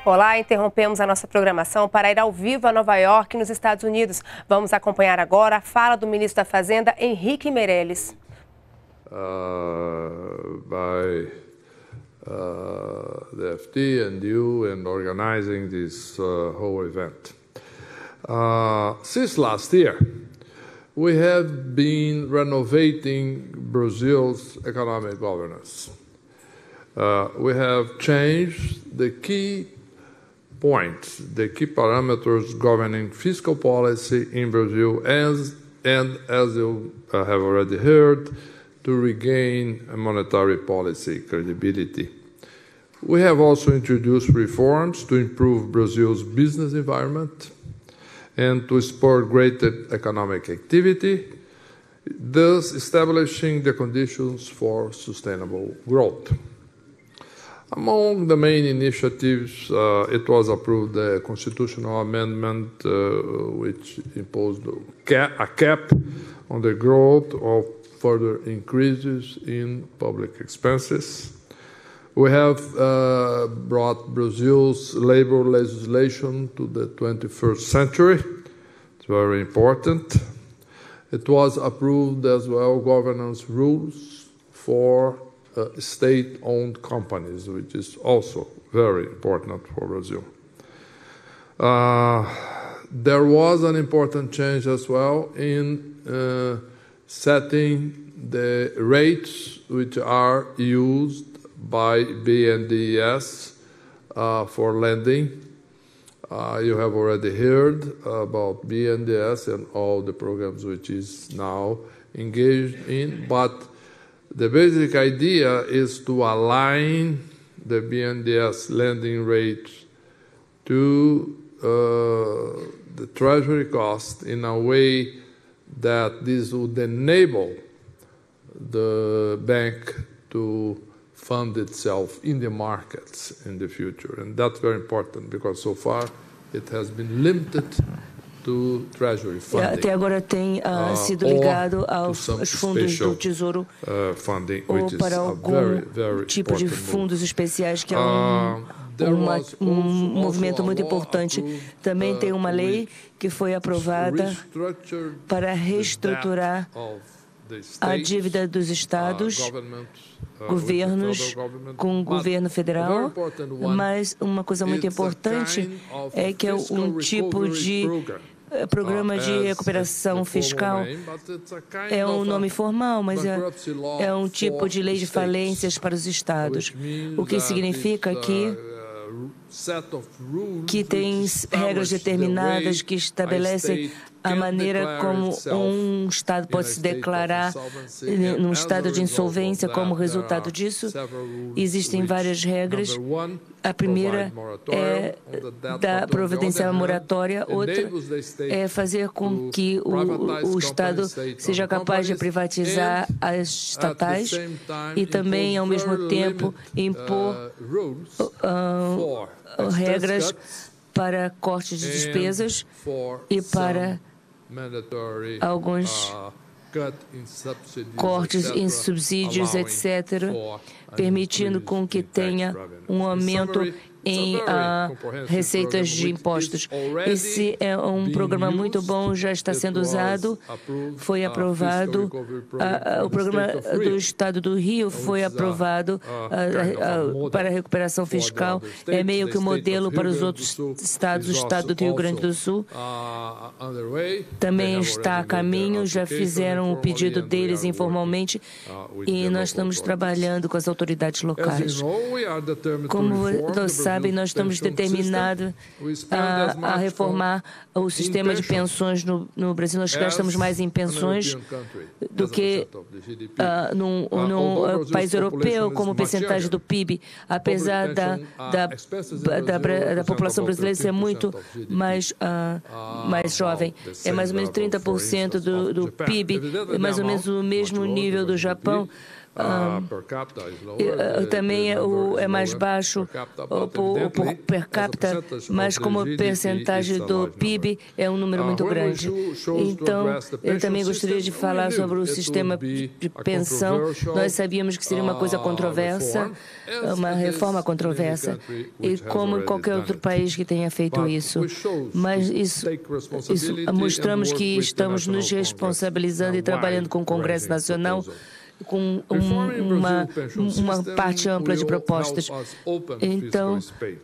Olá, interrompemos a nossa programação para ir ao vivo a Nova York, nos Estados Unidos. Vamos acompanhar agora a fala do ministro da Fazenda, Henrique Meirelles. By the FT and you and organizing this whole event. Since last year, we have been renovating Brazil's economic governance. We have changed the key points, the key parameters governing fiscal policy in Brazil, and as you have already heard, to regain monetary policy credibility. We have also introduced reforms to improve Brazil's business environment and to spur greater economic activity, thus establishing the conditions for sustainable growth. Among the main initiatives, it was approved the constitutional amendment which imposed a cap on the growth of further increases in public expenses. We have brought Brazil's labor legislation to the 21st century. It's very important. It was approved as well governance rules for state-owned companies, which is also very important for Brazil. There was an important change as well in setting the rates which are used by BNDES for lending. You have already heard about BNDES and all the programs which is now engaged in, but the basic idea is to align the BNDES lending rates to the treasury cost in a way that this would enable the bank to fund itself in the markets in the future. And that's very important because so far it has been limited to treasury funding. Até agora tem sido ligado aos fundos do Tesouro ou para algum tipo de fundos especiais, que é um movimento muito importante. Também tem uma lei que foi aprovada para reestruturar a dívida dos estados, governos com o governo federal, mas uma coisa muito importante é que é um tipo de programa de recuperação fiscal. É um nome formal, mas é um tipo de lei de falências para os estados, o que significa que tem regras determinadas que estabelecem a maneira como um Estado pode se declarar num estado de insolvência. Como resultado disso, existem várias regras. A primeira é providenciar a moratória, outra é fazer com que o Estado seja capaz de privatizar as estatais e também, ao mesmo tempo, impor regras para cortes de despesas e para alguns cortes em subsídios, etc., permitindo com que tenha um aumento em receitas de impostos. Esse é um programa muito bom, já está sendo usado, foi aprovado. O programa do Estado do Rio foi aprovado para a recuperação fiscal. É meio que um modelo para os outros estados. O Estado do Rio Grande do Sul também está a caminho, já fizeram o pedido deles informalmente e nós estamos trabalhando com as autoridades locais. Como você sabe, nós estamos determinados a reformar o sistema de pensões no Brasil. Nós gastamos mais em pensões do que num país europeu, como percentagem do PIB. Apesar da população brasileira ser muito mais jovem. É mais ou menos 30% do PIB, é mais ou menos o mesmo nível do Japão. também é mais baixo por per capita, mas como percentagem do PIB é um número muito grande. Então, eu também gostaria de falar sobre o sistema de pensão. Nós sabíamos que seria uma coisa controversa, uma reforma controversa, e como em qualquer outro país que tenha feito isso. Mas isso mostramos que estamos nos responsabilizando e trabalhando com o Congresso Nacional com uma parte ampla de propostas. Então,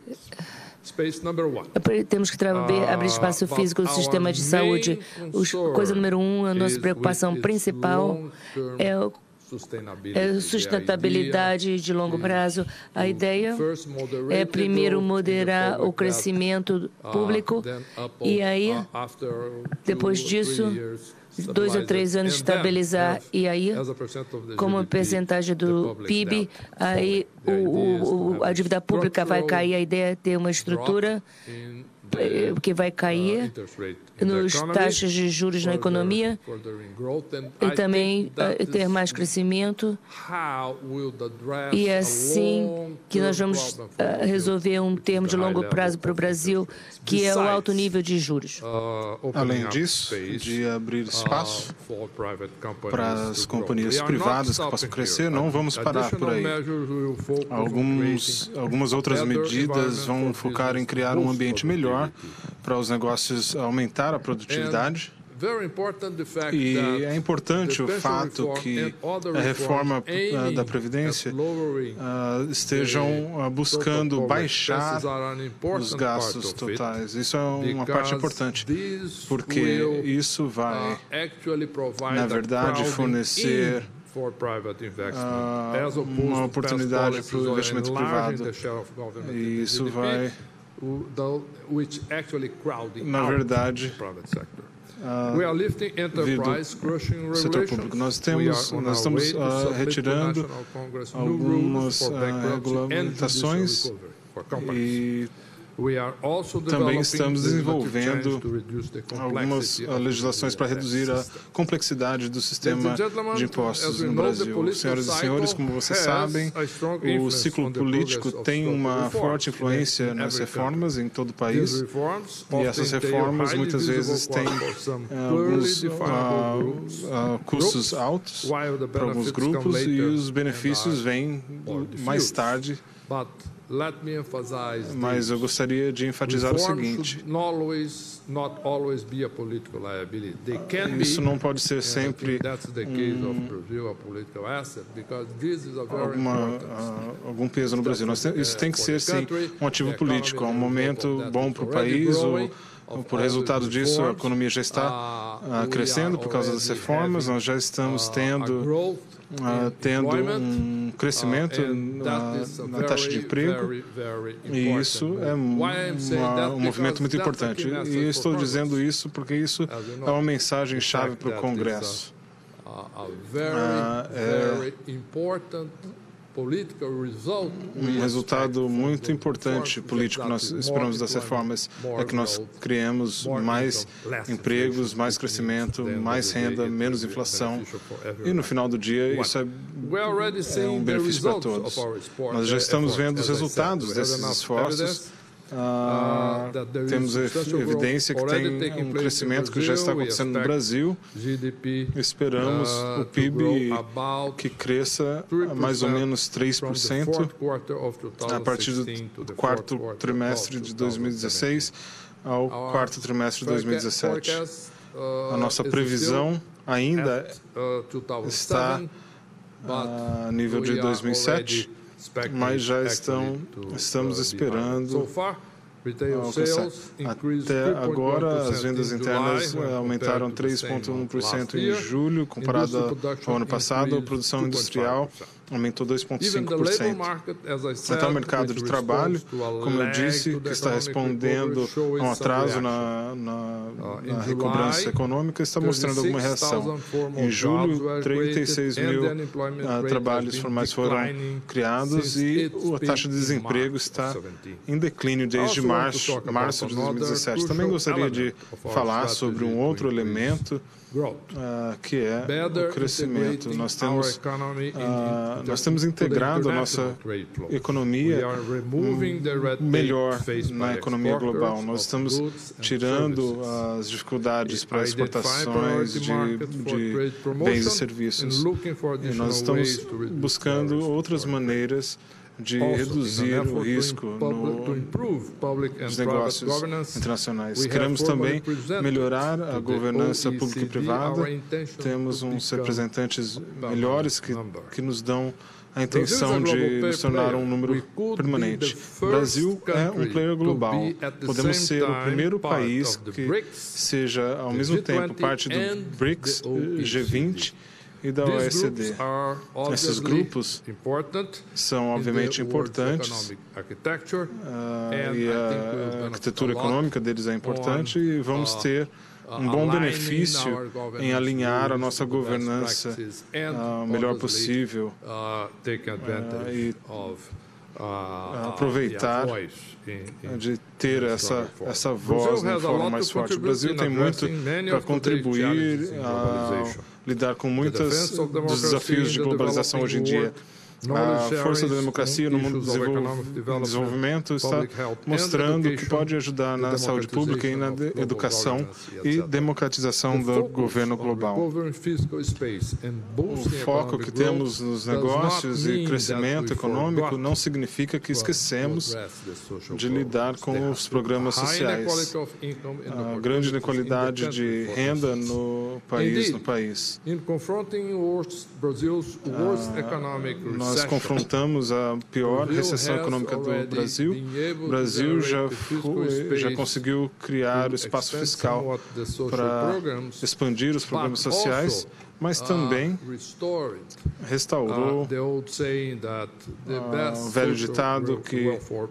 temos que abrir espaço físico no sistema de saúde. Coisa número 1, a nossa preocupação principal é a sustentabilidade de longo prazo. A ideia é primeiro moderar o crescimento público e aí, depois disso, 2 a 3 anos estabilizar, e aí, como percentagem do PIB, aí a dívida pública vai cair. A ideia é ter uma estrutura que vai cair nos taxas de juros na economia e também ter mais crescimento. E é assim que nós vamos resolver um termo de longo prazo para o Brasil, que é o alto nível de juros. Além disso, de abrir espaço para as companhias privadas que possam crescer, não vamos parar por aí. Algumas outras medidas vão focar em criar um ambiente melhor para os negócios aumentar a produtividade. E é importante o fato que a reforma da Previdência estejam buscando baixar os gastos totais. Isso é uma parte importante, porque isso vai, na verdade, fornecer uma oportunidade para o investimento privado. E isso vai, na verdade, vir do setor público. Nós estamos retirando algumas regulamentações e também estamos desenvolvendo algumas legislações para reduzir a complexidade do sistema de impostos no Brasil. Senhoras e senhores, como vocês sabem, o ciclo político tem uma forte influência nas reformas em todo o país, e essas reformas muitas vezes têm alguns custos altos para alguns grupos e os benefícios vêm mais tarde. Mas eu gostaria de enfatizar o seguinte: isso não pode ser sempre algum peso no Brasil. Isso tem que ser, sim, um ativo político. É um momento bom para o país. Por resultado disso, a economia já está crescendo por causa das reformas. Nós já estamos tendo um crescimento na taxa de emprego, e isso é um movimento muito importante. E eu estou dizendo isso porque isso é uma mensagem-chave para o Congresso. Um resultado muito importante político que nós esperamos das reformas é que nós criemos mais empregos, mais crescimento, mais renda, menos inflação, e no final do dia isso é um benefício para todos. Nós já estamos vendo os resultados desses esforços. Temos evidência que tem um crescimento que já está acontecendo no Brasil. Esperamos o PIB que cresça a mais ou menos 3% a partir do quarto trimestre de 2016 ao quarto trimestre de 2017. A nossa previsão ainda está a nível de 2007, mas já estamos esperando alcançar. Até agora, as vendas internas aumentaram 3,1% em julho, comparado ao ano passado. A produção industrial aumentou 2,5%. Até o mercado de trabalho, como eu disse, que está respondendo a um atraso na recobrança econômica, está mostrando alguma reação. Em julho, 36 mil trabalhos formais foram criados e a taxa de desemprego está em declínio desde março de 2017. Também gostaria de falar sobre um outro elemento que é o crescimento. Nós temos integrado a nossa economia melhor na economia global. Nós estamos tirando as dificuldades para exportações de bens e serviços. E nós estamos buscando outras maneiras de reduzir o risco nos negócios internacionais. Queremos também melhorar a governança pública e privada. Temos uns representantes melhores que nos dão a intenção de nos tornar um número permanente. O Brasil é um player global. Podemos ser o primeiro país que seja, ao mesmo tempo, parte do BRICS, G20, e da OECD. Esses grupos são, obviamente, importantes e a arquitetura econômica deles é importante e vamos ter um bom benefício em alinhar a nossa governança o melhor possível e aproveitar de ter essa voz de forma mais forte. O Brasil tem muito para contribuir lidar com muitos dos desafios de globalização hoje em dia. A força da democracia no mundo do desenvolvimento está mostrando que pode ajudar na saúde pública e na educação e democratização do governo global. O foco que temos nos negócios e crescimento econômico não significa que esquecemos de lidar com os programas sociais. A grande inequalidade de renda no país. Nós confrontamos a pior recessão econômica do Brasil. O Brasil já conseguiu criar o espaço fiscal para expandir os programas sociais, mas também restaurou o velho ditado que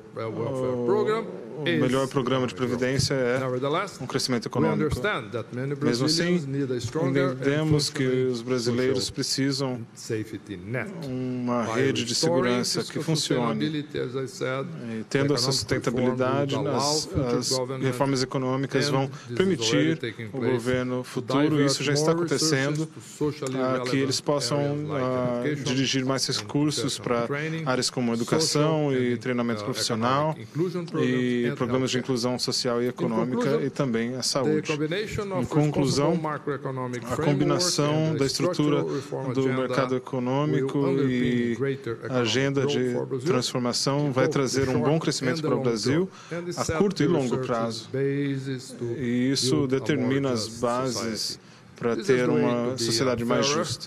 o melhor programa de previdência é um crescimento econômico. Mesmo assim, entendemos que os brasileiros precisam uma rede de segurança que funcione. E tendo essa sustentabilidade, as reformas econômicas vão permitir o governo futuro, e isso já está acontecendo, que eles possam dirigir mais recursos para áreas como educação e treinamento profissional e programas de inclusão social e econômica e também a saúde. Em conclusão, a combinação da estrutura do mercado econômico e a agenda de transformação vai trazer um bom crescimento para o Brasil a curto e longo prazo. E isso determina as bases para ter uma sociedade mais justa.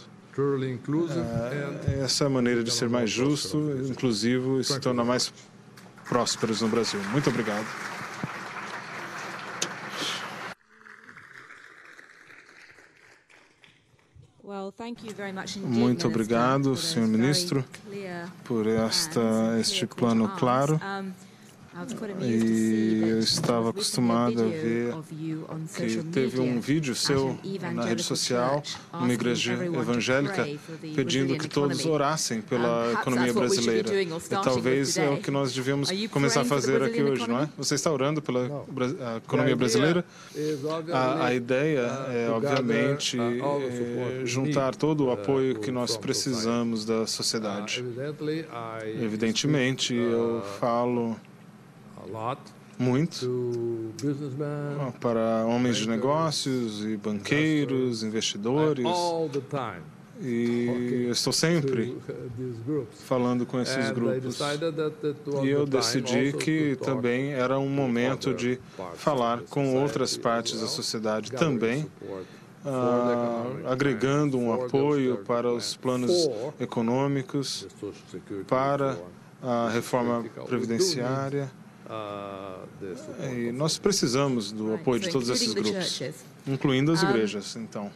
Essa é a maneira de ser mais justo, inclusivo e se tornar mais prósperos no Brasil. Muito obrigado. Muito obrigado, senhor ministro, por este plano claro. E eu estava acostumado a ver que teve um vídeo seu na rede social, uma igreja evangélica, pedindo que todos orassem pela economia brasileira. E talvez é o que nós devemos começar a fazer aqui hoje, não é? Você está orando pela economia brasileira? A ideia é, obviamente, juntar todo o apoio que nós precisamos da sociedade. Evidentemente, eu falo muito para homens de negócios e banqueiros, investidores, e eu estou sempre falando com esses grupos. E eu decidi que também era um momento de falar com outras partes da sociedade também, agregando um apoio para os planos econômicos, para a reforma previdenciária. E nós precisamos do apoio de todos esses grupos, incluindo as igrejas. Então,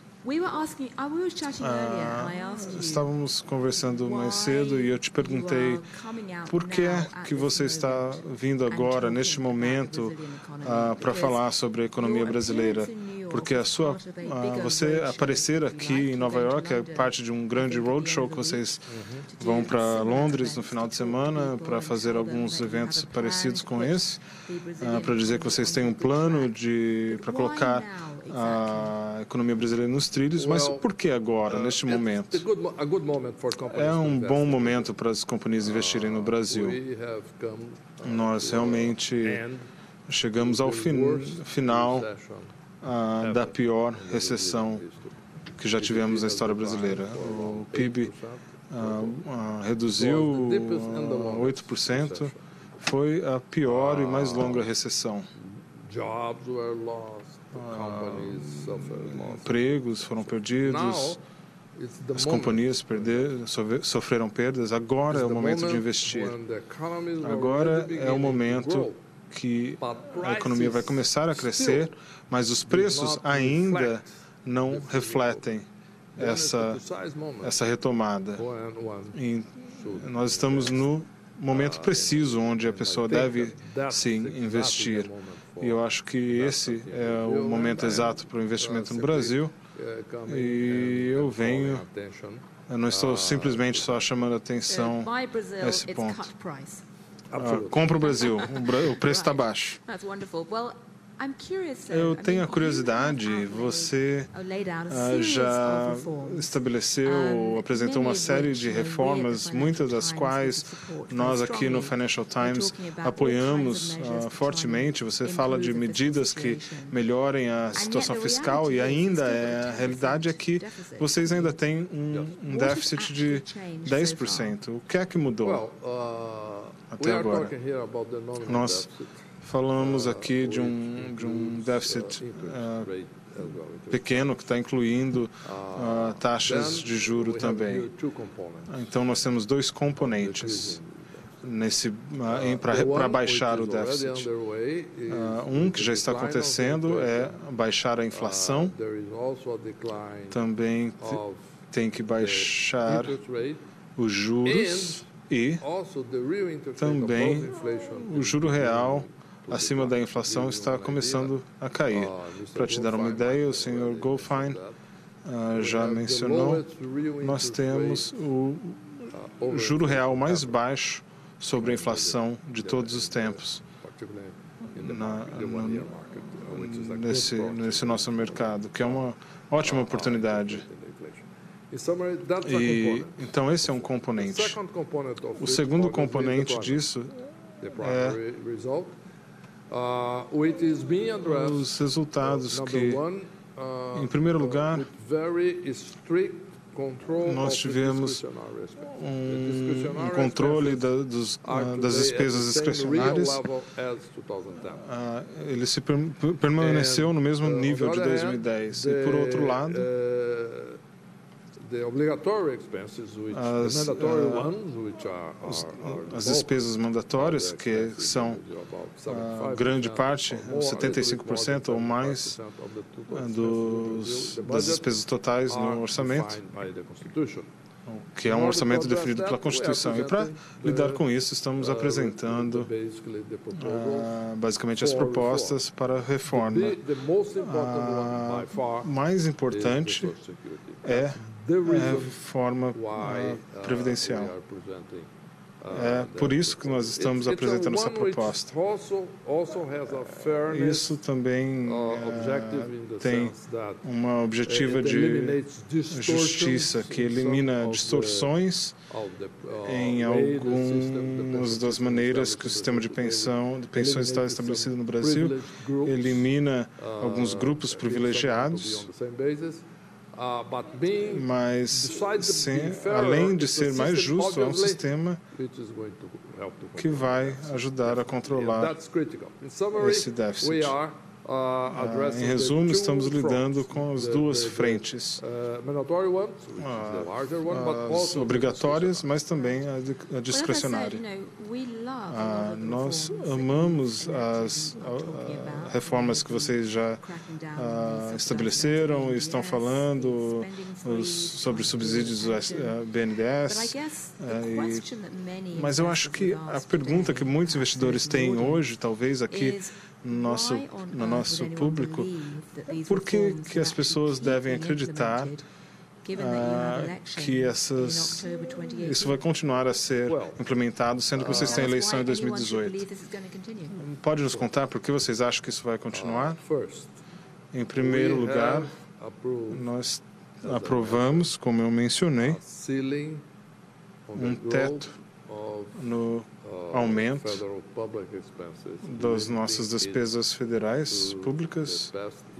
estávamos conversando mais cedo e eu te perguntei por que você está vindo agora, neste momento, para falar sobre a economia brasileira. porque você aparecer aqui em Nova York é parte de um grande roadshow que vocês vão para Londres no final de semana para fazer alguns eventos parecidos com esse, para dizer que vocês têm um plano para colocar a economia brasileira nos trilhos, mas por que agora, neste momento? É um bom momento para as companhias investirem no Brasil. Nós realmente chegamos ao final da pior recessão que já tivemos na história brasileira. O PIB reduziu 8%, foi a pior e mais longa recessão. Empregos foram perdidos, as companhias sofreram perdas. Agora é o momento de investir. Agora é o momento que a economia vai começar a crescer, mas os preços ainda não refletem essa retomada. E nós estamos no momento preciso onde a pessoa deve, sim, investir. E eu acho que esse é o momento exato para o investimento no Brasil. E eu não estou simplesmente só chamando a atenção a esse ponto. Compra o Brasil, o preço está baixo. Eu tenho a curiosidade, você já estabeleceu, apresentou uma série de reformas, muitas das quais nós aqui no Financial Times apoiamos fortemente. Você fala de medidas que melhorem a situação fiscal e ainda a realidade é que vocês ainda têm um déficit de 10%. O que é que mudou até agora? Nós falamos aqui de um déficit pequeno que está incluindo taxas de juro também. Então nós temos dois componentes para baixar o déficit. Um que já está acontecendo é baixar a inflação. Também tem que baixar os juros e também o juro real acima da inflação está começando a cair. Para te dar uma ideia, o senhor Goldfein já mencionou, nós temos o juro real mais baixo sobre a inflação de todos os tempos nesse nosso mercado, que é uma ótima oportunidade. Então, esse é um componente. O segundo componente disso é os resultados que, em primeiro lugar, nós tivemos um controle das despesas discricionárias. Ele permaneceu no mesmo nível de 2010. E, por outro lado, as despesas mandatórias, que são grande parte, 75% ou mais das despesas totais no orçamento, que é um orçamento definido pela Constituição. E para lidar com isso, estamos apresentando basicamente as propostas para a reforma. A mais importante é a reforma previdencial. É por isso que nós estamos apresentando essa proposta. Isso também tem uma objetiva de justiça que elimina distorções em algumas das maneiras que o sistema de pensões está estabelecido no Brasil, elimina alguns grupos privilegiados. Mas, além de ser mais justo, é um sistema que vai ajudar a controlar esse déficit. Em resumo, estamos lidando com as duas frentes, as obrigatórias, mas também a discricionária. Nós amamos as reformas que vocês já estabeleceram e estão falando sobre subsídios do BNDES. Mas eu acho que a pergunta que muitos investidores têm hoje, talvez aqui no nosso público, por que as pessoas devem acreditar que isso vai continuar a ser implementado, sendo que vocês têm eleição em 2018? Pode nos contar por que vocês acham que isso vai continuar? Em primeiro lugar, nós aprovamos, como eu mencionei, um teto no aumento das nossas despesas federais públicas,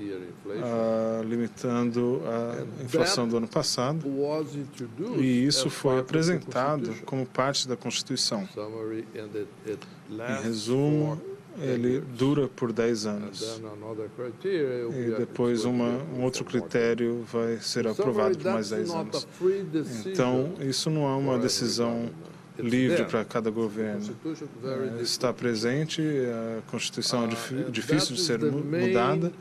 limitando a inflação do ano passado, e isso foi apresentado como parte da Constituição. Em resumo, ele dura por 10 anos. E depois um outro critério vai ser aprovado por mais 10 anos. Então, isso não é uma decisão livre para cada governo. Está presente, a Constituição é difícil de ser mudada,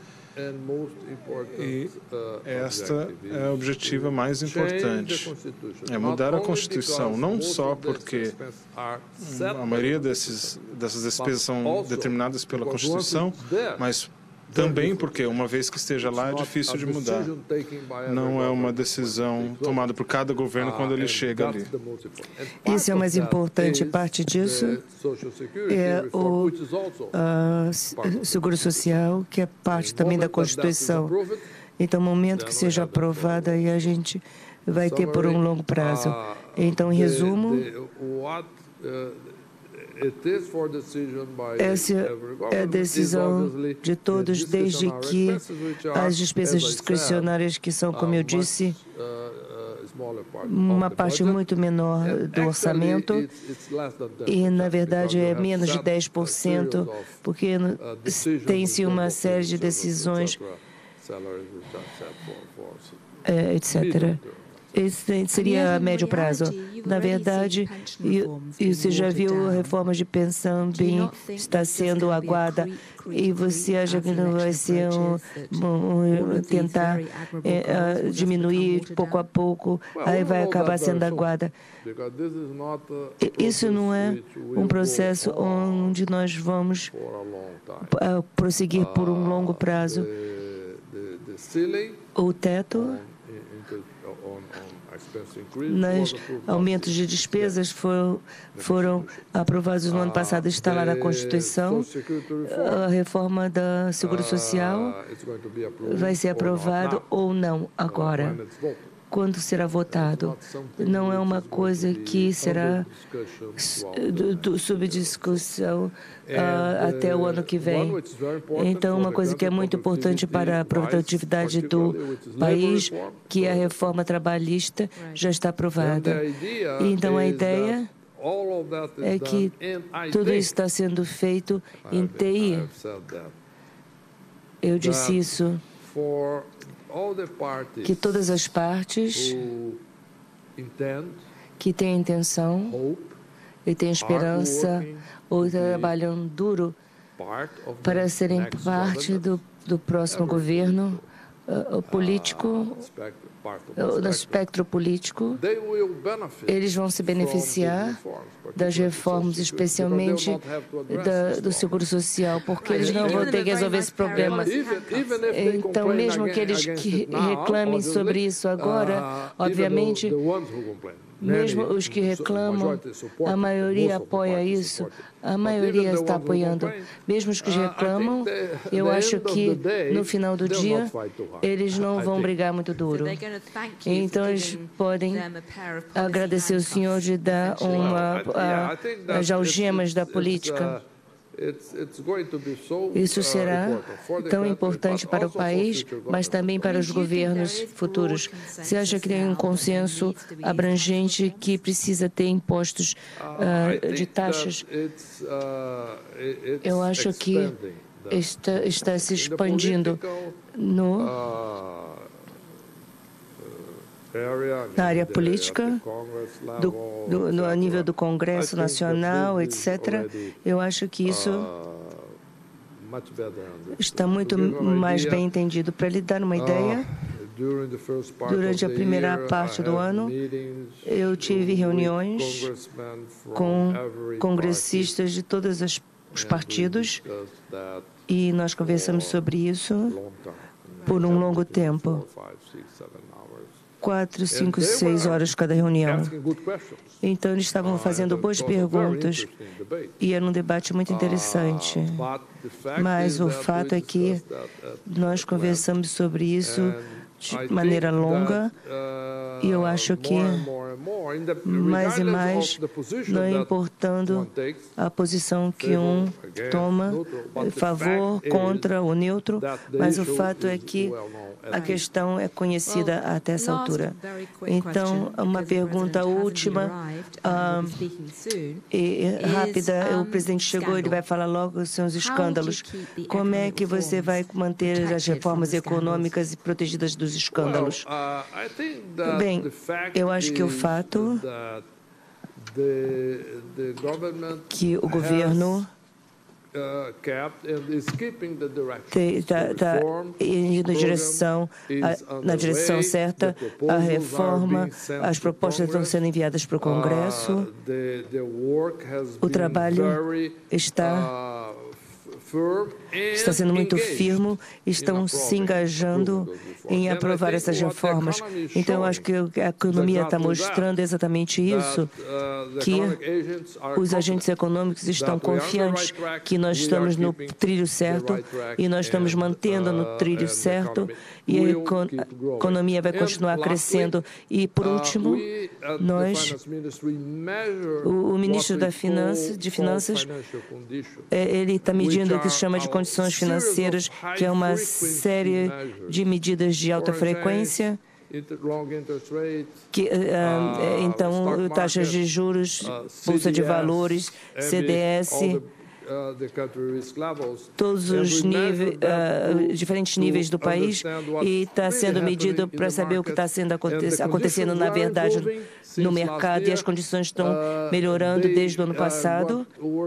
e esta é a objetiva mais importante. É mudar a Constituição, não só porque a maioria dessas despesas são determinadas pela Constituição, mas também porque, uma vez que esteja lá, é difícil de mudar. Não é uma decisão tomada por cada governo quando ele chega ali. Isso é o mais importante. Parte disso é o seguro social, que é parte também da Constituição. Então, no momento que seja aprovada, aí a gente vai ter por um longo prazo. Então, em resumo, essa é a decisão de todos, desde que as despesas discricionárias, que são, como eu disse, uma parte muito menor do orçamento, e, na verdade, é menos de 10%, porque tem-se uma série de decisões, etc. Esse seria a médio prazo. Na verdade, você já viu a reforma de pensão bem está sendo aguada, e você acha que não vai ser tentar diminuir pouco a pouco, aí vai acabar sendo aguada. Isso não é um processo onde nós vamos prosseguir por um longo prazo. O teto nos aumentos de despesas foram aprovados no ano passado, está lá na Constituição. A reforma da Seguro Social vai ser aprovada ou não agora. Quando será votado? Não é uma coisa que será sob discussão até o ano que vem. Então, uma coisa que é muito importante para a produtividade do país, que é a reforma trabalhista, já está aprovada. Então, a ideia é que tudo isso está sendo feito em TI. Eu disse isso, que todas as partes que têm intenção e têm esperança ou trabalham duro para serem parte do próximo governo político, no espectro político, eles vão se beneficiar das reformas, especialmente do seguro social, porque eles não vão ter que resolver esse problema. Então, mesmo que eles reclamem sobre isso agora, obviamente, mesmo os que reclamam, a maioria apoia isso, a maioria está apoiando. Mesmo os que reclamam, eu acho que no final do dia eles não vão brigar muito duro. Então eles podem agradecer o senhor de dar as algemas da política. Isso será tão importante para o país, mas também para os governos futuros. Você acha que tem um consenso abrangente que precisa ter impostos de taxas? Eu acho que está se expandindo na área política, no nível do Congresso Nacional, etc. Eu acho que isso está muito mais bem entendido. Para lhe dar uma ideia, durante a primeira parte do ano, eu tive reuniões com congressistas de todos os partidos, E nós conversamos sobre isso por um longo tempo. 4, 5, 6 horas cada reunião. Então, eles estavam fazendo boas perguntas e era um debate muito interessante. Mas o fato é que nós conversamos sobre isso de maneira longa e eu acho que mais e mais, não importando a posição que um toma, favor, contra ou neutro, mas o fato é que a questão é conhecida até essa altura. Então, uma pergunta última e rápida. O presidente chegou, ele vai falar logo sobre os escândalos. Como é que você vai manter as reformas econômicas protegidas dos escândalos? Bem, eu acho que o fato que o governo está indo na direção certa, a reforma, as propostas estão sendo enviadas para o Congresso, o trabalho está sendo muito firme, estão se engajando em aprovar essas reformas. Então, eu acho que a economia está mostrando exatamente isso, que os agentes econômicos estão confiantes que nós estamos no trilho certo e nós estamos mantendo no trilho certo e a economia vai continuar crescendo. E, por último, o ministro de Finanças, ele está medindo o que se chama de condições financeiras, que é uma série de medidas de alta frequência, então, taxas de juros, bolsa de valores, CDS, todos os níveis, diferentes níveis do país, e está sendo medido para saber o que está acontecendo na verdade no mercado, e as condições estão melhorando desde o ano passado.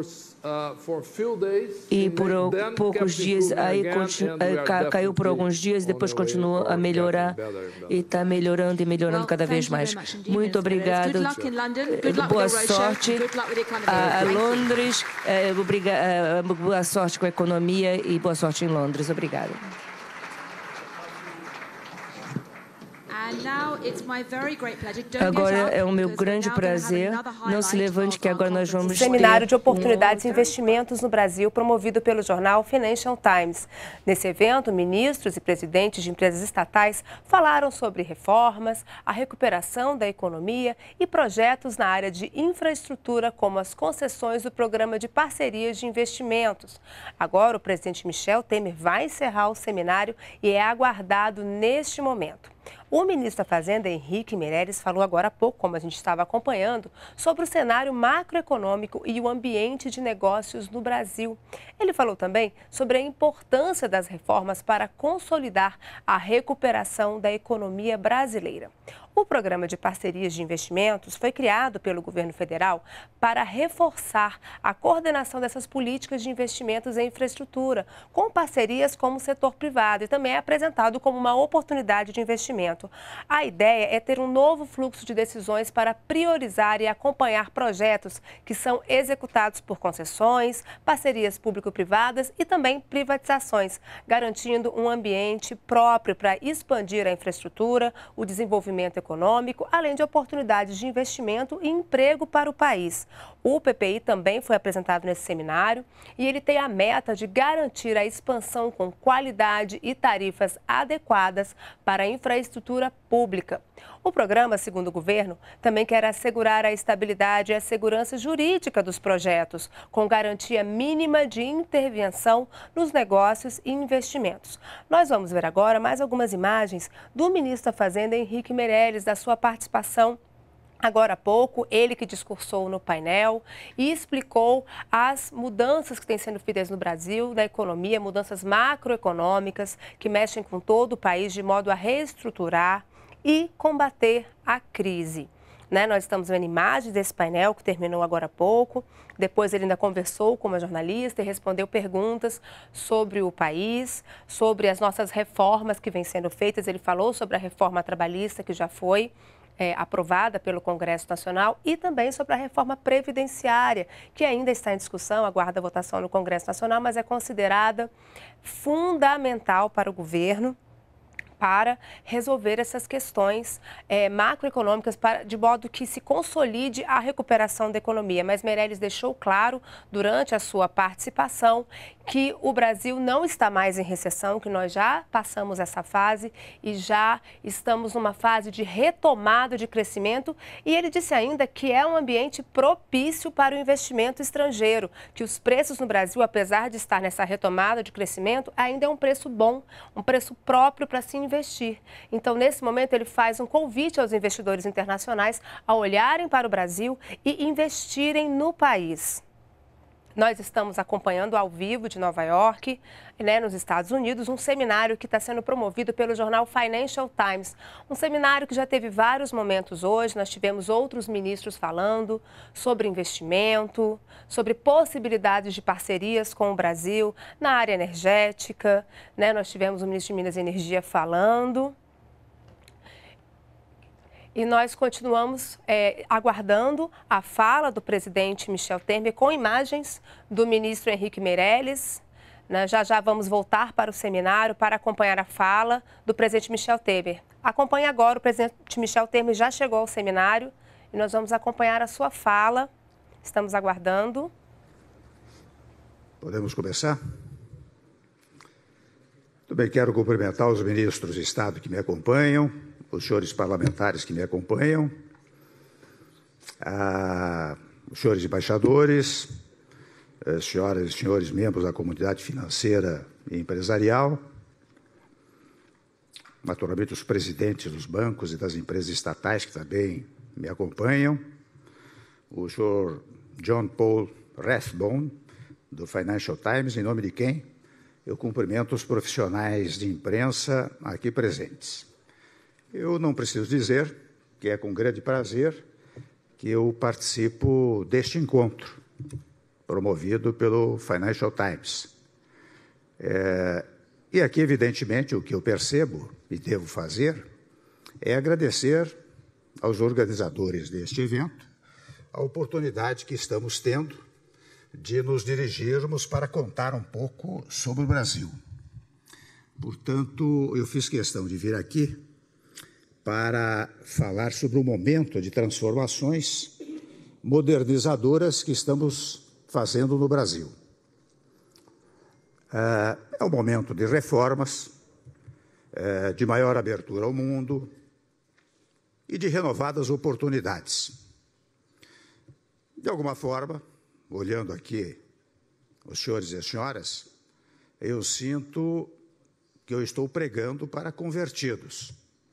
E por poucos dias, caiu por alguns dias, depois continua a melhorar e está melhorando e melhorando cada vez mais. Muito obrigado. Boa sorte a Londres, boa sorte com a economia e boa sorte em Londres. Obrigado. Agora é o meu grande prazer. Não se levante que agora nós vamos ter Seminário de Oportunidades e Investimentos no Brasil, promovido pelo jornal Financial Times. Nesse evento, ministros e presidentes de empresas estatais falaram sobre reformas, a recuperação da economia e projetos na área de infraestrutura, como as concessões do Programa de Parcerias de Investimentos. Agora, o presidente Michel Temer vai encerrar o seminário e é aguardado neste momento. O ministro da Fazenda, Henrique Meirelles, falou agora há pouco, como a gente estava acompanhando, sobre o cenário macroeconômico e o ambiente de negócios no Brasil. Ele falou também sobre a importância das reformas para consolidar a recuperação da economia brasileira. O Programa de Parcerias de Investimentos foi criado pelo governo federal para reforçar a coordenação dessas políticas de investimentos em infraestrutura, com parcerias com o setor privado, e também é apresentado como uma oportunidade de investimento. A ideia é ter um novo fluxo de decisões para priorizar e acompanhar projetos que são executados por concessões, parcerias público-privadas e também privatizações, garantindo um ambiente próprio para expandir a infraestrutura, o desenvolvimento econômico, além de oportunidades de investimento e emprego para o país. O PPI também foi apresentado nesse seminário e ele tem a meta de garantir a expansão com qualidade e tarifas adequadas para a infraestrutura pública. O programa, segundo o governo, também quer assegurar a estabilidade e a segurança jurídica dos projetos, com garantia mínima de intervenção nos negócios e investimentos. Nós vamos ver agora mais algumas imagens do ministro da Fazenda, Henrique Meirelles, da sua participação agora há pouco, ele que discursou no painel e explicou as mudanças que têm sendo feitas no Brasil, da economia, mudanças macroeconômicas que mexem com todo o país de modo a reestruturar e combater a crise. Nós estamos vendo imagens desse painel que terminou agora há pouco. Depois ele ainda conversou com uma jornalista e respondeu perguntas sobre o país, sobre as nossas reformas que vêm sendo feitas. Ele falou sobre a reforma trabalhista que já foi aprovada pelo Congresso Nacional, e também sobre a reforma previdenciária, que ainda está em discussão, aguarda a votação no Congresso Nacional, mas é considerada fundamental para o governo para resolver essas questões macroeconômicas, de modo que se consolide a recuperação da economia. Mas Meirelles deixou claro, durante a sua participação, que o Brasil não está mais em recessão, que nós já passamos essa fase e já estamos numa fase de retomada de crescimento. E ele disse ainda que é um ambiente propício para o investimento estrangeiro, que os preços no Brasil, apesar de estar nessa retomada de crescimento, ainda é um preço bom, um preço próprio para se investir. Então, nesse momento, ele faz um convite aos investidores internacionais a olharem para o Brasil e investirem no país. Nós estamos acompanhando ao vivo de Nova York, nos Estados Unidos, um seminário que está sendo promovido pelo jornal Financial Times. Um seminário que já teve vários momentos hoje. Nós tivemos outros ministros falando sobre investimento, sobre possibilidades de parcerias com o Brasil na área energética. Nós tivemos o ministro de Minas e Energia falando. E nós continuamos aguardando a fala do presidente Michel Temer com imagens do ministro Henrique Meirelles. Já vamos voltar para o seminário para acompanhar a fala do presidente Michel Temer. Acompanhe agora, o presidente Michel Temer já chegou ao seminário e nós vamos acompanhar a sua fala. Estamos aguardando. Podemos começar? Também quero cumprimentar os ministros de Estado que me acompanham, os senhores parlamentares que me acompanham, os senhores embaixadores, senhoras e senhores membros da comunidade financeira e empresarial, naturalmente os presidentes dos bancos e das empresas estatais que também me acompanham, o senhor John Paul Rathbone, do Financial Times, em nome de quem eu cumprimento os profissionais de imprensa aqui presentes. Eu não preciso dizer que é com grande prazer que eu participo deste encontro, promovido pelo Financial Times. E aqui, evidentemente, o que eu percebo e devo fazer é agradecer aos organizadores deste evento a oportunidade que estamos tendo de nos dirigirmos para contar um pouco sobre o Brasil. Portanto, eu fiz questão de vir aqui para falar sobre o momento de transformações modernizadoras que estamos fazendo no Brasil. É um momento de reformas, de maior abertura ao mundo e de renovadas oportunidades. De alguma forma, olhando aqui os senhores e as senhoras, eu sinto que eu estou pregando para convertidos.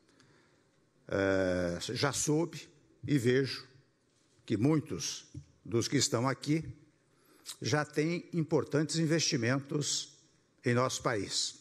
Já soube e vejo que muitos dos que estão aqui já têm importantes investimentos em nosso país.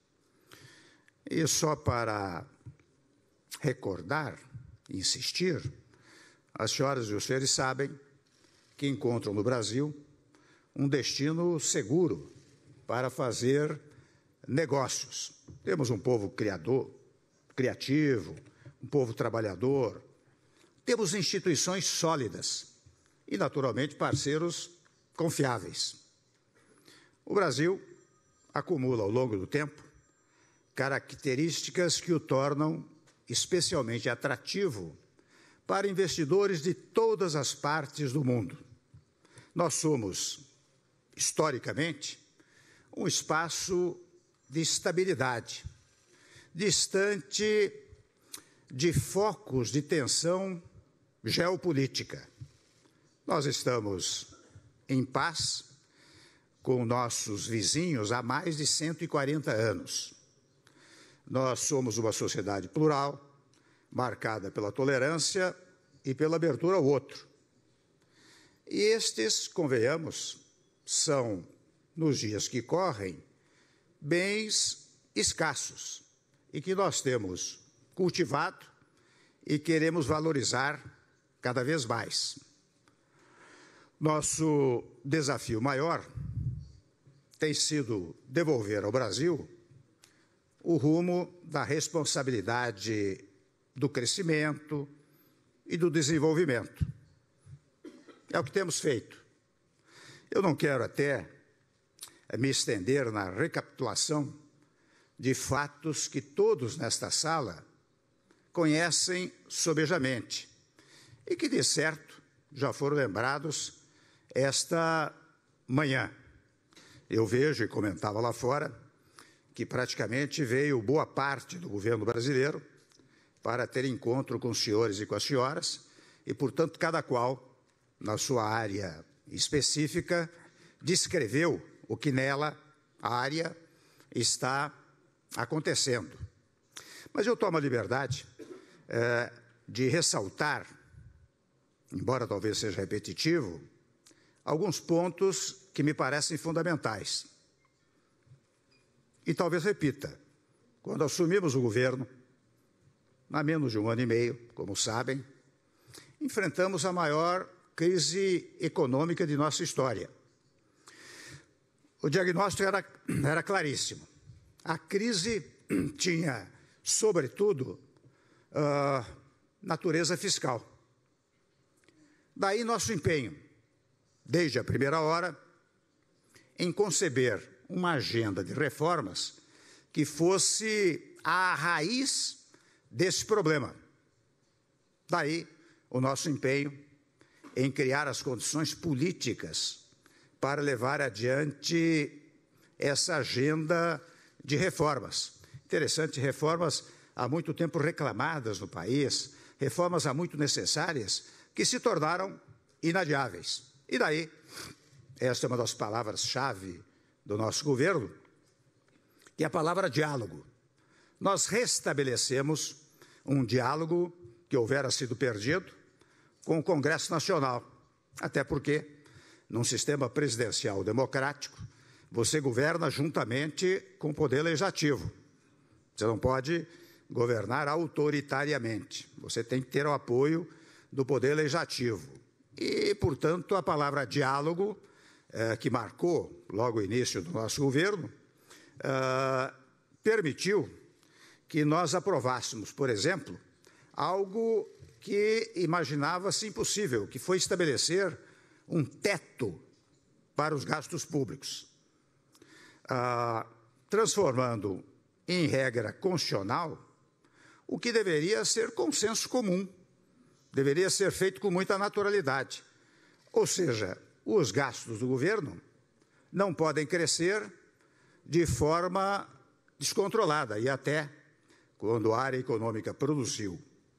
E só para recordar, insistir, as senhoras e os senhores sabem que encontram no Brasil um destino seguro para fazer negócios. Temos um povo criativo, um povo trabalhador, temos instituições sólidas e, naturalmente, parceiros confiáveis. O Brasil acumula, ao longo do tempo, características que o tornam especialmente atrativo para investidores de todas as partes do mundo. Nós somos, historicamente, um espaço de estabilidade, distante de focos de tensão geopolítica. Nós estamos em paz com nossos vizinhos há mais de 140 anos. Nós somos uma sociedade plural, marcada pela tolerância e pela abertura ao outro. E estes, convenhamos, são, nos dias que correm, bens escassos e que nós temos cultivado e queremos valorizar cada vez mais. Nosso desafio maior tem sido devolver ao Brasil o rumo da responsabilidade do crescimento, e do desenvolvimento. É o que temos feito. Eu não quero até me estender na recapitulação de fatos que todos nesta sala conhecem sobejamente e que, de certo, já foram lembrados esta manhã. Eu vejo e comentava lá fora que praticamente veio boa parte do governo brasileiro para ter encontro com os senhores e com as senhoras e, portanto, cada qual, na sua área específica, descreveu o que nela, a área, está acontecendo. Mas eu tomo a liberdade de ressaltar, embora talvez seja repetitivo, alguns pontos que me parecem fundamentais. E talvez repita, quando assumimos o governo, há menos de 1 ano e meio, como sabem, enfrentamos a maior crise econômica de nossa história. O diagnóstico era claríssimo. A crise tinha, sobretudo, natureza fiscal. Daí nosso empenho, desde a primeira hora, em conceber uma agenda de reformas que fosse a raiz desse problema. Daí o nosso empenho em criar as condições políticas para levar adiante essa agenda de reformas. Interessante, reformas há muito tempo reclamadas no país, reformas há muito necessárias, que se tornaram inadiáveis. E daí, esta é uma das palavras-chave do nosso governo, que é a palavra diálogo. Nós restabelecemos um diálogo que houvera sido perdido com o Congresso Nacional, até porque, num sistema presidencial democrático, você governa juntamente com o Poder Legislativo. Você não pode governar autoritariamente. Você tem que ter o apoio do Poder Legislativo. E, portanto, a palavra diálogo, que marcou logo o início do nosso governo, permitiu que nós aprovássemos, por exemplo, algo que imaginava-se impossível, que foi estabelecer um teto para os gastos públicos, transformando em regra constitucional o que deveria ser consenso comum, deveria ser feito com muita naturalidade. Ou seja, os gastos do governo não podem crescer de forma descontrolada. E até quando a área econômica produziu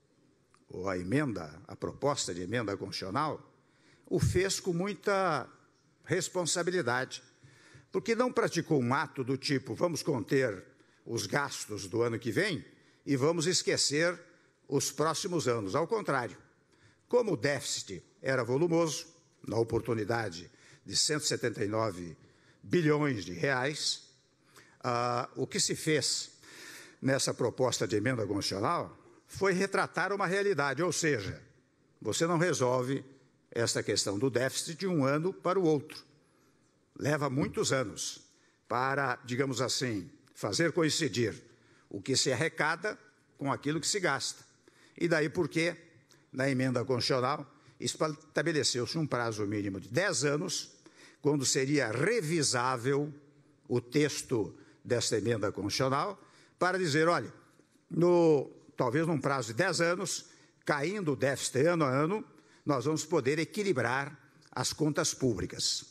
a proposta de emenda constitucional, o fez com muita responsabilidade, porque não praticou um ato do tipo, vamos conter os gastos do ano que vem e vamos esquecer os próximos anos. Ao contrário, como o déficit era volumoso, na oportunidade de 179 bilhões de reais, o que se fez nessa proposta de emenda constitucional foi retratar uma realidade, ou seja, você não resolve esta questão do déficit de um ano para o outro. Leva muitos anos para, digamos assim, fazer coincidir o que se arrecada com aquilo que se gasta. E daí porque, na emenda constitucional, estabeleceu-se um prazo mínimo de 10 anos, quando seria revisável o texto desta emenda constitucional, para dizer, olha, talvez num prazo de 10 anos, caindo o déficit ano a ano, nós vamos poder equilibrar as contas públicas.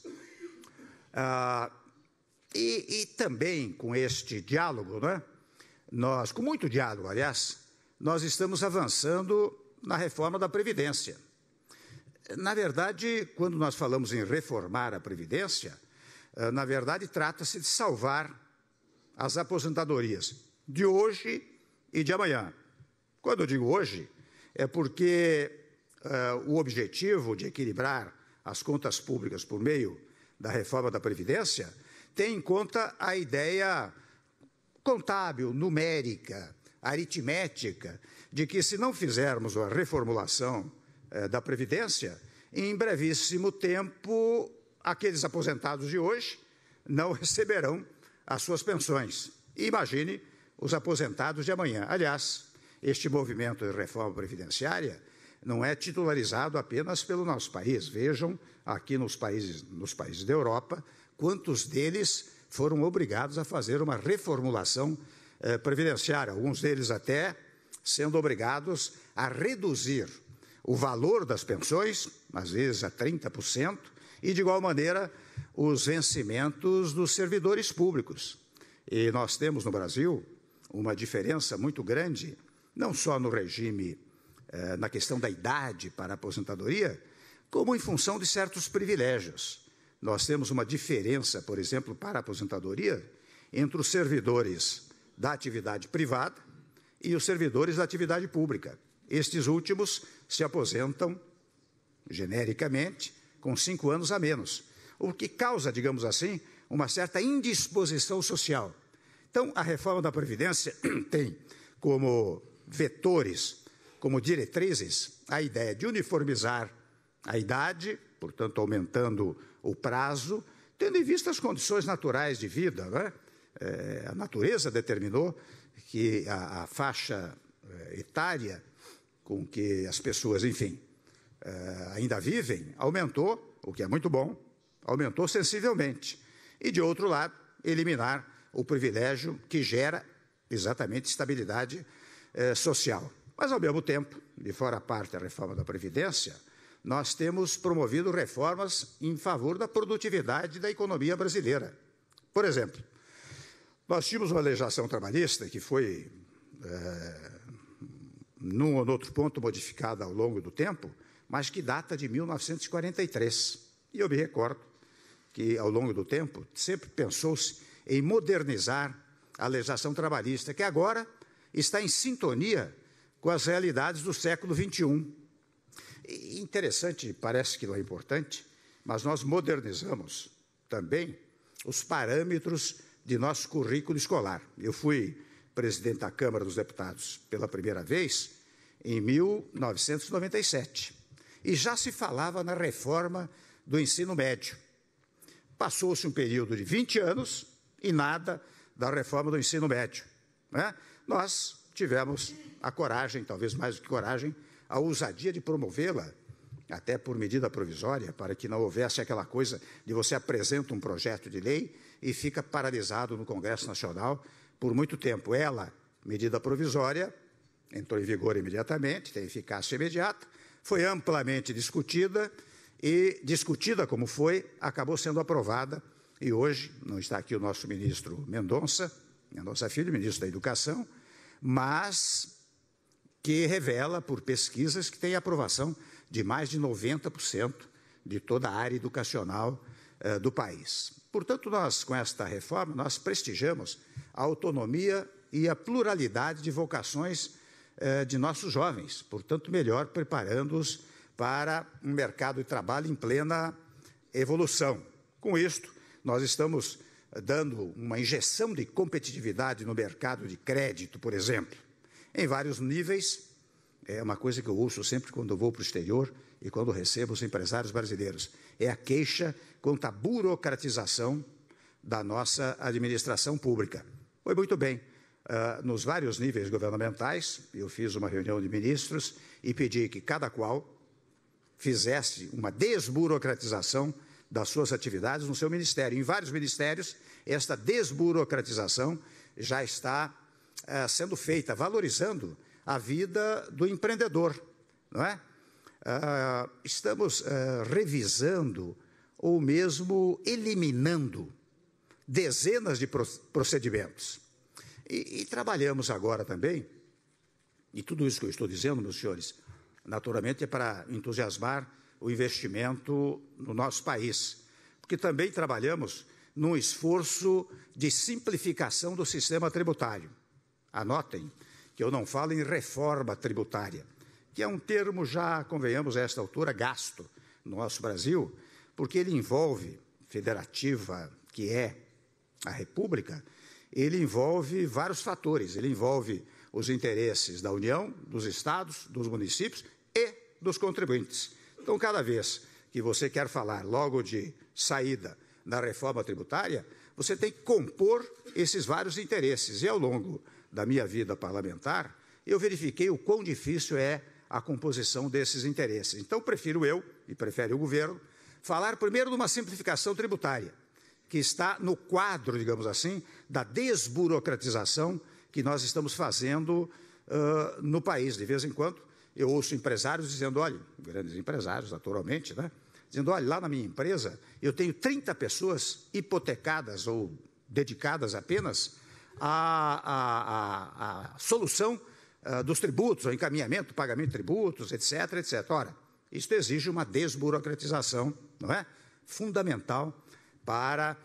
E também com este diálogo, não é? Com muito diálogo, aliás, nós estamos avançando na reforma da Previdência. Na verdade, quando nós falamos em reformar a Previdência, na verdade, trata-se de salvar as aposentadorias de hoje e de amanhã. Quando eu digo hoje, é porque o objetivo de equilibrar as contas públicas por meio da reforma da Previdência tem em conta a ideia contábil, numérica, aritmética, de que se não fizermos a reformulação da Previdência, em brevíssimo tempo, aqueles aposentados de hoje não receberão as suas pensões. E imagine os aposentados de amanhã. Aliás, este movimento de reforma previdenciária não é titularizado apenas pelo nosso país. Vejam aqui nos países da Europa, quantos deles foram obrigados a fazer uma reformulação previdenciária, alguns deles até sendo obrigados a reduzir o valor das pensões, às vezes a 30%, e, de igual maneira, os vencimentos dos servidores públicos. E nós temos no Brasil uma diferença muito grande, não só no regime, na questão da idade para a aposentadoria, como em função de certos privilégios. Nós temos uma diferença, por exemplo, para a aposentadoria, entre os servidores da atividade privada e os servidores da atividade pública. Estes últimos se aposentam, genericamente, com 5 anos a menos, o que causa, digamos assim, uma certa indisposição social. Então, a reforma da Previdência tem como vetores, como diretrizes, a ideia de uniformizar a idade, portanto, aumentando o prazo, tendo em vista as condições naturais de vida, né? A natureza determinou que a faixa etária com que as pessoas, enfim, ainda vivem, aumentou, o que é muito bom, aumentou sensivelmente. E, de outro lado, eliminar o privilégio que gera exatamente estabilidade social. Mas, ao mesmo tempo, de fora a parte a reforma da Previdência, nós temos promovido reformas em favor da produtividade da economia brasileira. Por exemplo, nós tínhamos uma legislação trabalhista que foi, num ou outro ponto, modificada ao longo do tempo, mas que data de 1943. E eu me recordo que, ao longo do tempo, sempre pensou-se em modernizar a legislação trabalhista, que agora está em sintonia com as realidades do século XXI. E interessante, parece que não é importante, mas nós modernizamos também os parâmetros de nosso currículo escolar. Eu fui presidente da Câmara dos Deputados pela primeira vez em 1997. E já se falava na reforma do ensino médio. Passou-se um período de 20 anos e nada da reforma do ensino médio, né? Nós tivemos a coragem, talvez mais do que coragem, a ousadia de promovê-la, até por medida provisória, para que não houvesse aquela coisa de você apresenta um projeto de lei e fica paralisado no Congresso Nacional por muito tempo. Ela, medida provisória, entrou em vigor imediatamente, tem eficácia imediata, foi amplamente discutida e, discutida como foi, acabou sendo aprovada. E hoje, não está aqui o nosso ministro Mendonça Filho, ministro da Educação, mas que revela, por pesquisas, que tem aprovação de mais de 90% de toda a área educacional do país. Portanto, nós, com esta reforma, nós prestigiamos a autonomia e a pluralidade de vocações de nossos jovens, portanto, melhor preparando-os para um mercado de trabalho em plena evolução. Com isto, nós estamos dando uma injeção de competitividade no mercado de crédito, por exemplo, em vários níveis. É uma coisa que eu ouço sempre quando eu vou para o exterior e quando recebo os empresários brasileiros. É a queixa quanto à burocratização da nossa administração pública. Foi muito bem. Nos vários níveis governamentais, eu fiz uma reunião de ministros e pedi que cada qual fizesse uma desburocratização das suas atividades no seu ministério. Em vários ministérios, esta desburocratização já está sendo feita, valorizando a vida do empreendedor, não é? Estamos revisando ou mesmo eliminando dezenas de procedimentos. E trabalhamos agora também, e tudo isso que eu estou dizendo, meus senhores, naturalmente é para entusiasmar o investimento no nosso país, porque também trabalhamos num esforço de simplificação do sistema tributário. Anotem que eu não falo em reforma tributária, que é um termo já, convenhamos, a esta altura, gasto no nosso Brasil, porque ele envolve, federativa que é a República, ele envolve vários fatores, ele envolve os interesses da União, dos estados, dos municípios e dos contribuintes. Então, cada vez que você quer falar logo de saída da reforma tributária, você tem que compor esses vários interesses. E ao longo da minha vida parlamentar, eu verifiquei o quão difícil é a composição desses interesses. Então, prefiro eu, e prefere o governo, falar primeiro de uma simplificação tributária, que está no quadro, digamos assim, da desburocratização que nós estamos fazendo no país. De vez em quando, eu ouço empresários dizendo, olha, grandes empresários, naturalmente, né? Dizendo, olha, lá na minha empresa, eu tenho 30 pessoas hipotecadas ou dedicadas apenas à solução dos tributos, ao encaminhamento, pagamento de tributos, etc., etc. Ora, isso exige uma desburocratização, não é? Fundamental para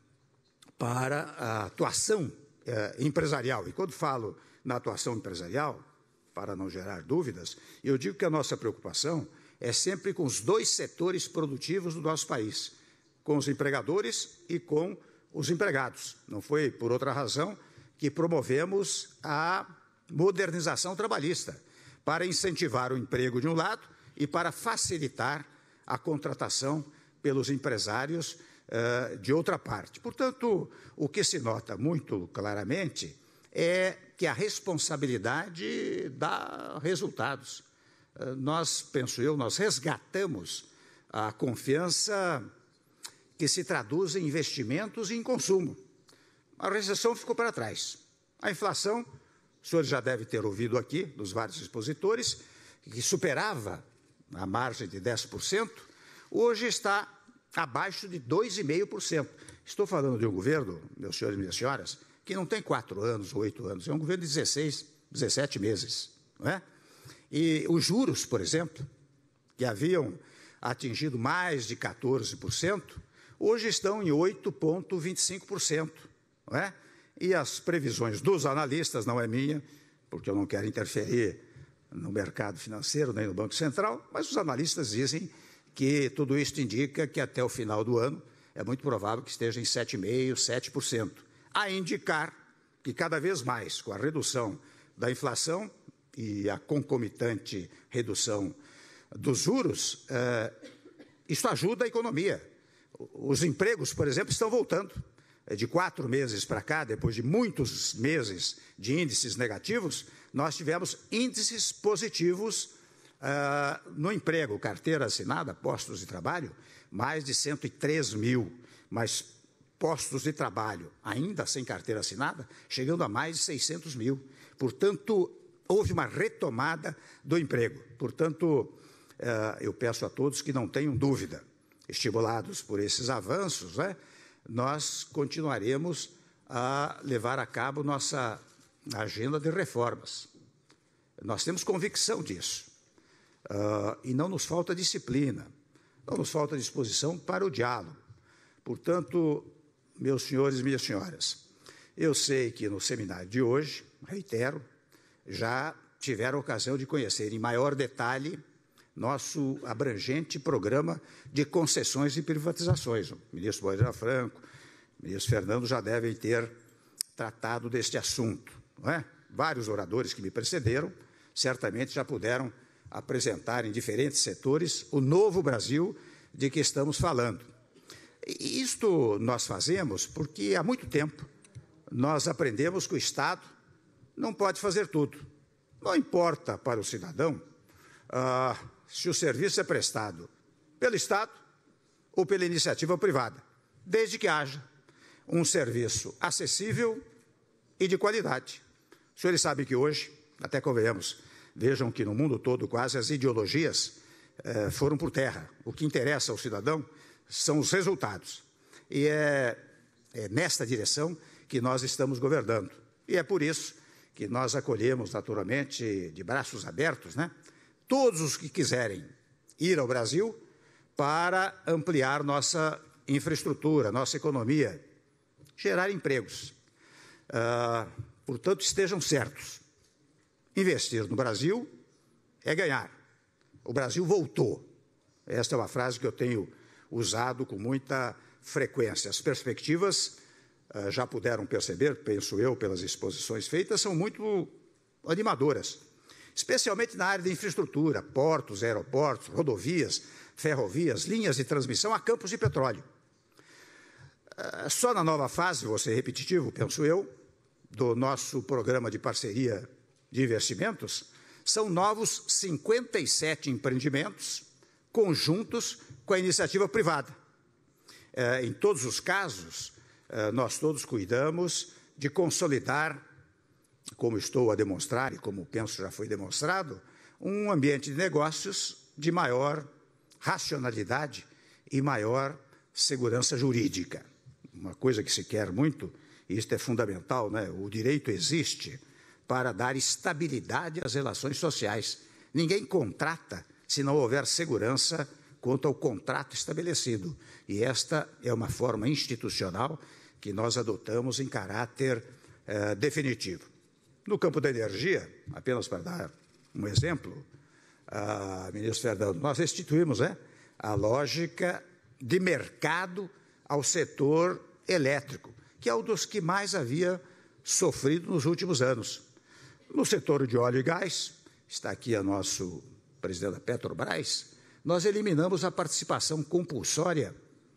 a atuação empresarial. E quando falo na atuação empresarial, para não gerar dúvidas, eu digo que a nossa preocupação é sempre com os dois setores produtivos do nosso país, com os empregadores e com os empregados. Não foi por outra razão que promovemos a modernização trabalhista, para incentivar o emprego de um lado e para facilitar a contratação pelos empresários de outra parte. Portanto, o que se nota muito claramente é que a responsabilidade dá resultados. Nós, penso eu, nós resgatamos a confiança que se traduz em investimentos e em consumo. A recessão ficou para trás. A inflação, o senhor já deve ter ouvido aqui, dos vários expositores, que superava a margem de 10%, hoje está abaixo de 2,5%. Estou falando de um governo, meus senhores e minhas senhoras, que não tem 4 anos, 8 anos, é um governo de 16, 17 meses, não é? E os juros, por exemplo, que haviam atingido mais de 14%, hoje estão em 8,25%, não é? E as previsões dos analistas, não é minha, porque eu não quero interferir no mercado financeiro nem no Banco Central, mas os analistas dizem que tudo isso indica que até o final do ano é muito provável que esteja em 7,5%, 7%. A indicar que cada vez mais, com a redução da inflação e a concomitante redução dos juros, isso ajuda a economia. Os empregos, por exemplo, estão voltando. De 4 meses para cá, depois de muitos meses de índices negativos, nós tivemos índices positivos no emprego, carteira assinada, postos de trabalho, mais de 103 mil, mas postos de trabalho ainda sem carteira assinada, chegando a mais de 600 mil. Portanto, houve uma retomada do emprego. Portanto, eu peço a todos que não tenham dúvida, estimulados por esses avanços, né, nós continuaremos a levar a cabo nossa agenda de reformas. Nós temos convicção disso. E não nos falta disciplina, não nos falta disposição para o diálogo. Portanto, meus senhores e minhas senhoras, eu sei que no seminário de hoje, reitero, já tiveram ocasião de conhecer em maior detalhe nosso abrangente programa de concessões e privatizações. O ministro Moreira Franco, o ministro Fernando já devem ter tratado deste assunto, não é? Vários oradores que me precederam certamente já puderam apresentar em diferentes setores o novo Brasil de que estamos falando. E isto nós fazemos porque há muito tempo nós aprendemos que o Estado não pode fazer tudo. Não importa para o cidadão se o serviço é prestado pelo Estado ou pela iniciativa privada, desde que haja um serviço acessível e de qualidade. Os senhores sabem que hoje, até convenhamos, vejam que no mundo todo quase as ideologias foram por terra. O que interessa ao cidadão são os resultados. E é nesta direção que nós estamos governando. E é por isso que nós acolhemos, naturalmente, de braços abertos, né, todos os que quiserem ir ao Brasil para ampliar nossa infraestrutura, nossa economia, gerar empregos. Portanto, estejam certos. Investir no Brasil é ganhar. O Brasil voltou. Esta é uma frase que eu tenho usado com muita frequência. As perspectivas, já puderam perceber, penso eu, pelas exposições feitas, são muito animadoras, especialmente na área de infraestrutura, portos, aeroportos, rodovias, ferrovias, linhas de transmissão a campos de petróleo. Só na nova fase, vou ser repetitivo, penso eu, do nosso programa de parceria de investimentos, são novos 57 empreendimentos conjuntos com a iniciativa privada. Em todos os casos, nós todos cuidamos de consolidar, como estou a demonstrar e como penso já foi demonstrado, um ambiente de negócios de maior racionalidade e maior segurança jurídica. Uma coisa que se quer muito, e isto é fundamental, né? O direito existe para dar estabilidade às relações sociais. Ninguém contrata se não houver segurança quanto ao contrato estabelecido. E esta é uma forma institucional que nós adotamos em caráter definitivo. No campo da energia, apenas para dar um exemplo, ministro Fernando, nós instituímos a lógica de mercado ao setor elétrico, que é um dos que mais havia sofrido nos últimos anos. No setor de óleo e gás, está aqui o nosso presidente da Petrobras, nós eliminamos a participação compulsória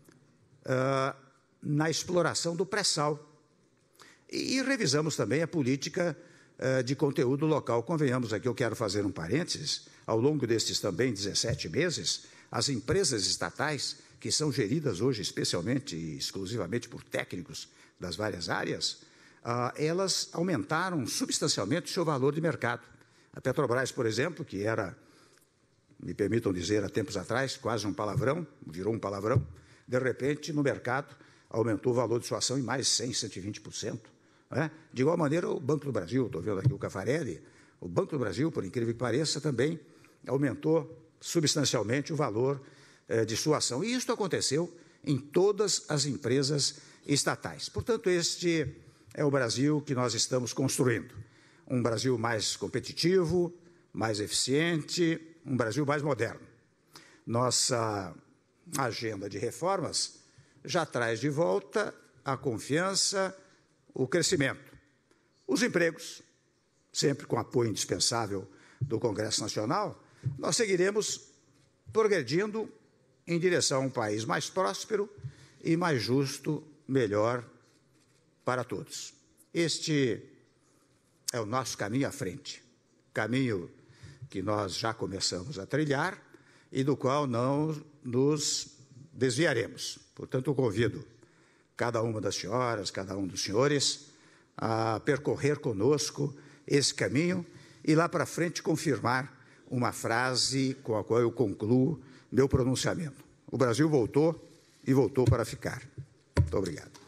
na exploração do pré-sal. E revisamos também a política de conteúdo local. Convenhamos aqui, eu quero fazer um parênteses, ao longo destes também 17 meses, as empresas estatais, que são geridas hoje especialmente e exclusivamente por técnicos das várias áreas, elas aumentaram substancialmente o seu valor de mercado. A Petrobras, por exemplo, que era, me permitam dizer, há tempos atrás, quase um palavrão, virou um palavrão, de repente, no mercado, aumentou o valor de sua ação em mais 100%, 120%. De igual maneira, o Banco do Brasil, estou vendo aqui o Caffarelli, o Banco do Brasil, por incrível que pareça, também aumentou substancialmente o valor de sua ação. E isso aconteceu em todas as empresas estatais. Portanto, este é o Brasil que nós estamos construindo. Um Brasil mais competitivo, mais eficiente, um Brasil mais moderno. Nossa agenda de reformas já traz de volta a confiança, o crescimento, os empregos, sempre com apoio indispensável do Congresso Nacional. Nós seguiremos progredindo em direção a um país mais próspero e mais justo, melhor para todos. Este é o nosso caminho à frente, caminho que nós já começamos a trilhar e do qual não nos desviaremos. Portanto, eu convido cada uma das senhoras, cada um dos senhores a percorrer conosco esse caminho e lá para frente confirmar uma frase com a qual eu concluo meu pronunciamento. O Brasil voltou e voltou para ficar. Muito obrigado.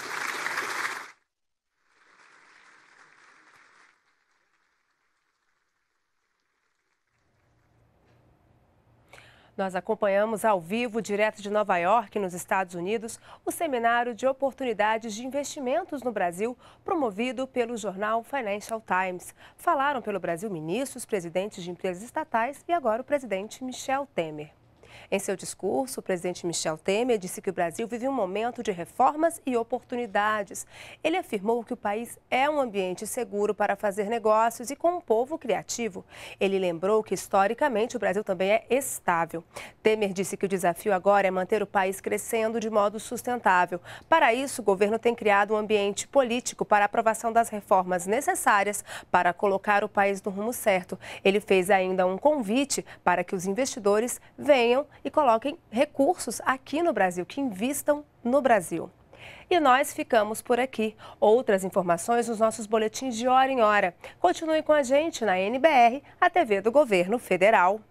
Nós acompanhamos ao vivo, direto de Nova York, nos Estados Unidos, o Seminário de Oportunidades de Investimentos no Brasil, promovido pelo jornal Financial Times. Falaram pelo Brasil ministros, presidentes de empresas estatais e agora o presidente Michel Temer. Em seu discurso, o presidente Michel Temer disse que o Brasil vive um momento de reformas e oportunidades. Ele afirmou que o país é um ambiente seguro para fazer negócios e com um povo criativo. Ele lembrou que, historicamente, o Brasil também é estável. Temer disse que o desafio agora é manter o país crescendo de modo sustentável. Para isso, o governo tem criado um ambiente político para a aprovação das reformas necessárias para colocar o país no rumo certo. Ele fez ainda um convite para que os investidores venham e coloquem recursos aqui no Brasil, que invistam no Brasil. E nós ficamos por aqui. Outras informações nos nossos boletins de hora em hora. Continue com a gente na NBR, a TV do Governo Federal.